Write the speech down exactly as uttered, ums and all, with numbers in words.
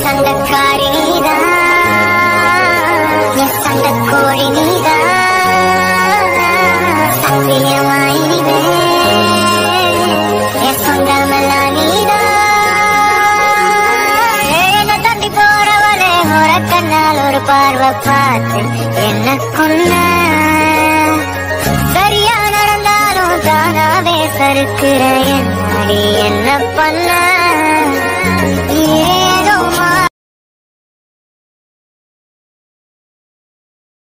சண்டக்காரி நீதான், என் சண்டக்கோழி நீதான், சத்தியமாயினிவே என் சொந்தமெல்லாம் நீதான். என்ன தண்டி போறவளே முறக்கண்ணால் ஒரு பார்வை பார்த்து என்ன கொன்ன, சரியா நடந்தாலும் தானாவே சறுக்குற என்னடி என்ன பண்ண.